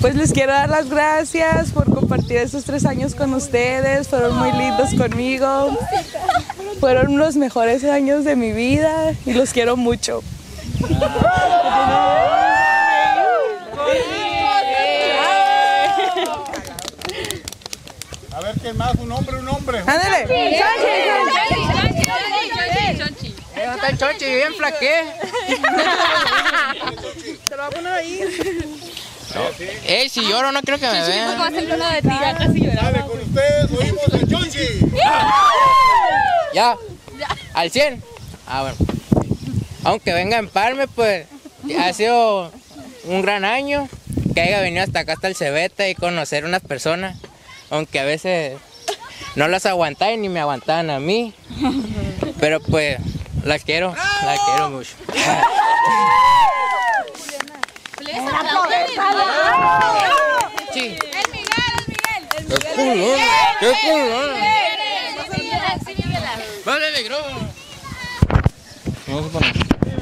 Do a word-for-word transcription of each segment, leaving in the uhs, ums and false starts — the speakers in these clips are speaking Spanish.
Pues les quiero dar las gracias por compartir estos tres años con ustedes, fueron muy lindos conmigo, fueron los mejores años de mi vida y los quiero mucho. A ver, ¿quién más? Un hombre, un hombre. ¡Ándale! Está el Chochi, bien flaqué. Te lo voy a poner ahí. Ey, si lloro no creo que me vean. Dale, con ustedes oímos a Chochi. Ya, al cien. Ah, bueno. Aunque venga en Palme, pues ha sido un gran año. Que haya venido hasta acá, hasta el Cebeta y conocer unas personas. Aunque a veces no las aguantaban ni me aguantaban a mí. Pero pues las quiero, las quiero mucho. Sí. El Miguel, el Miguel. El ¡Qué culón! ¡Qué culón! ¡Vale, el micrófono! Vamos a poner.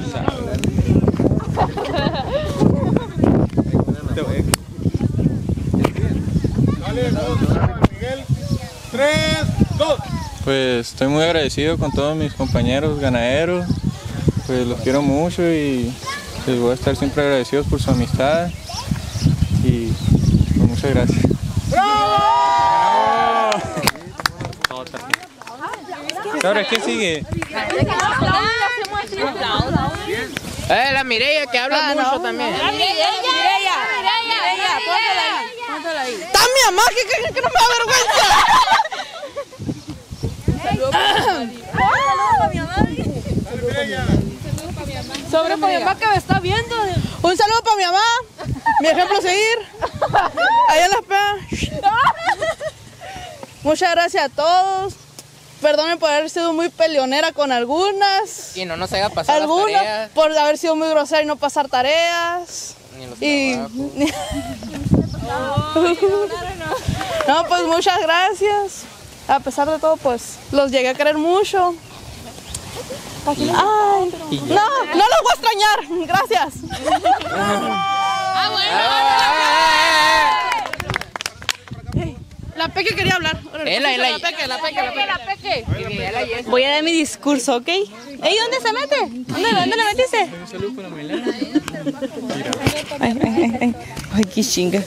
Dale, dos, Miguel. Tres, dos. Pues estoy muy agradecido con todos mis compañeros ganaderos, pues los quiero mucho y les voy a estar siempre agradecidos por su amistad y pues, muchas gracias. ¡Bravo! Ahora, ¿qué sigue? Eh, la Mireya que habla Ah, mucho no. también. Mireya, Mireya, Mireya, póntela ahí, póntela ahí. ¡Está mi mamá! ¿Qué creen que no me da vergüenza? Sobre para mi mamá que me está viendo. Un saludo para mi mamá, mi ejemplo a seguir. Allá en las peas. Muchas gracias a todos. Perdonen por haber sido muy peleonera con algunas. Y no nos haya pasado las Algunas tareas. por haber sido muy grosera y no pasar tareas. Ni los Y trabajos. no, pues muchas gracias. A pesar de todo, pues los llegué a querer mucho. Ay, no, no los voy a extrañar. Gracias. La Peque quería hablar. Ela, ela. La Peque, la Peque, la Peque. Peque. Voy a dar mi discurso, ¿ok? ¿Ey, dónde se mete? ¿Dónde, dónde le metiste? Un saludo para Milena. Ay, ay, ay, ay. Ay, qué chinga.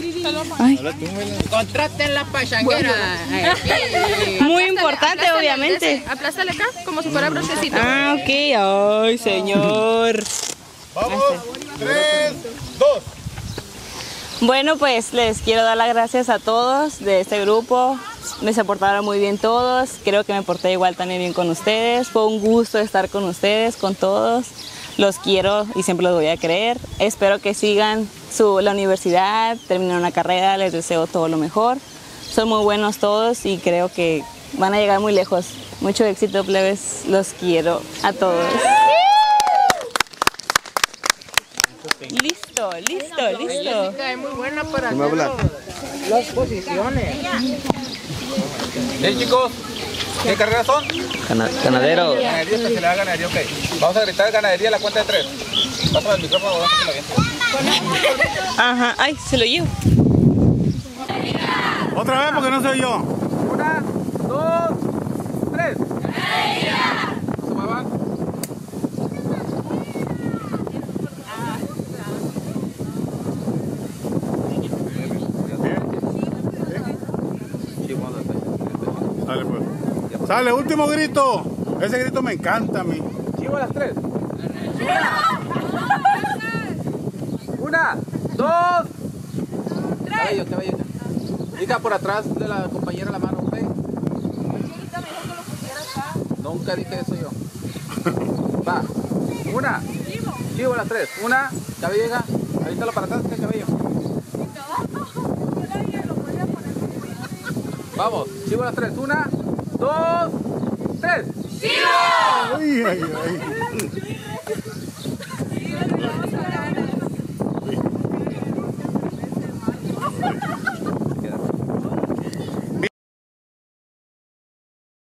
Contraten la pachanguera. Muy importante, obviamente. Aplástale acá, como si fuera brochecito. Ah, ok. Ay, señor. Vamos. Tres, dos. Bueno, pues les quiero dar las gracias a todos de este grupo. Me se portaron muy bien todos. Creo que me porté igual también bien con ustedes. Fue un gusto estar con ustedes, con todos. Los quiero y siempre los voy a querer. Espero que sigan su, la universidad, terminen una carrera. Les deseo todo lo mejor. Son muy buenos todos y creo que van a llegar muy lejos. Mucho éxito, plebes. Los quiero a todos. Listo, listo, listo. Jessica es muy buena para hacer los- las posiciones. Bien, chicos, ¿qué carreras son? Ganadero. Ganadería, especialidad ganadería, ok. Vamos a gritar ganadería a la cuenta de tres. Pásame el micrófono, vamos a hacerlo bien. Ajá, ay, se lo llevo. Otra vez porque no soy yo. Una, dos, tres. ¿Se me van? Dale, pues. Sale, último grito. Ese grito me encanta a mí. Chivo a las tres. Una, dos, tres. Cabello, cabello. Diga por atrás de la compañera la mano, ¿ok? Nunca dije eso yo. Va. Una. Chivo a las tres. Una, cabello llega. Avíntalo para atrás, el cabello. Vamos, chivo a las tres. Una, dos, tres. Ay, ay, ay.